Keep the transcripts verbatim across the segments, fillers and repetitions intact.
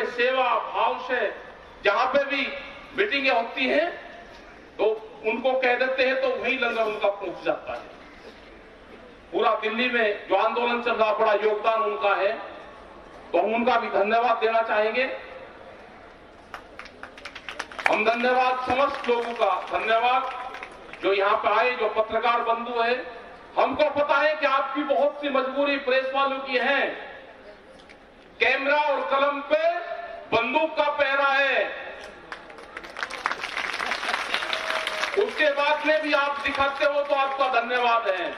सेवा भाव से जहां पे भी मीटिंगें होती हैं तो उनको कह देते हैं तो वही लंगर उनका पहुंच जाता है। पूरा दिल्ली में जो आंदोलन चल रहा, बड़ा योगदान उनका है, तो हम उनका भी धन्यवाद देना चाहेंगे। हम धन्यवाद समस्त लोगों का धन्यवाद जो यहां पर आए, जो पत्रकार बंधु है। हमको पता है कि आपकी बहुत सी मजबूरी प्रेस वालों की है, कैमरा और कलम पे बंदूक का पहरा है, उसके बाद में भी आप दिखाते हो तो आपका धन्यवाद है।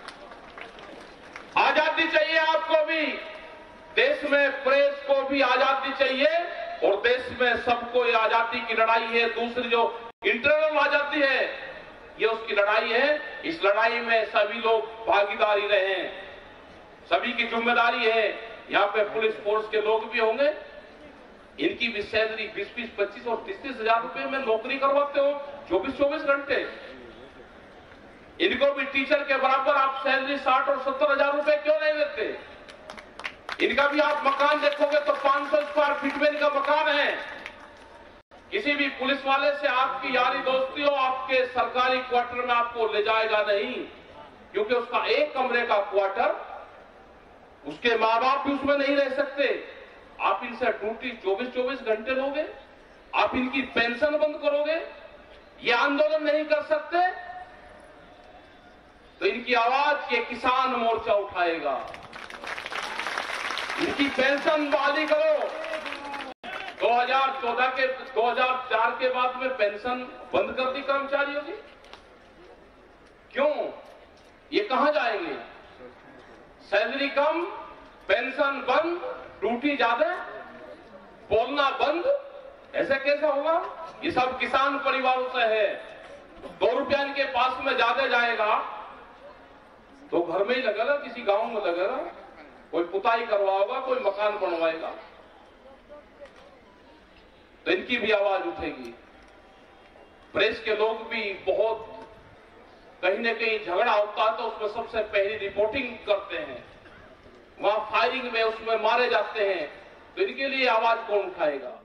आजादी चाहिए आपको भी, देश में प्रेस को भी आजादी चाहिए और देश में सबको ये आजादी की लड़ाई है। दूसरी जो इंटरनल आजादी है ये उसकी लड़ाई है। इस लड़ाई में सभी लोग भागीदारी रहे, सभी की जिम्मेदारी है। यहाँ पे पुलिस फोर्स के लोग भी होंगे, इनकी भी सैलरी बीस बीस पच्चीस और तीस तीस हजार रुपए में नौकरी करवाते हो चौबीस चौबीस घंटे। इनको भी टीचर के बराबर आप सैलरी साठ और सत्तर हजार रुपए क्यों नहीं देते? इनका भी आप मकान देखोगे तो पांच सौ स्क्वायर फीट में इनका मकान है। किसी भी पुलिस वाले से आपकी यारी दोस्ती हो, आपके सरकारी क्वार्टर में आपको ले जाएगा नहीं, क्योंकि उसका एक कमरे का क्वार्टर, उसके माँ बाप भी उसमें नहीं रह सकते। आप इनसे ड्यूटी चौबीस चौबीस घंटे लोगे, आप इनकी पेंशन बंद करोगे, ये आंदोलन नहीं कर सकते, तो इनकी आवाज ये किसान मोर्चा उठाएगा। इनकी पेंशन बहाली करो। दो हज़ार चौदह के दो हज़ार चार के बाद में पेंशन बंद कर दी कर्मचारियों की, क्यों? ये कहां जाएंगे? सैलरी कम, पेंशन बंद, ड्यूटी ज्यादा, बोलना बंद, ऐसे कैसे होगा? ये सब किसान परिवारों से है। दो रुपया इनके पास में ज्यादा जाएगा तो घर में ही लगेगा, किसी गांव में लगेगा, कोई पुताई करवाएगा, कोई मकान बनवाएगा, तो इनकी भी आवाज उठेगी। प्रेस के लोग भी बहुत, कहीं न कहीं झगड़ा होता है तो उसमें सबसे पहली रिपोर्टिंग करते हैं, वहां फायरिंग में उसमें मारे जाते हैं, तो इनके लिए आवाज कौन उठाएगा?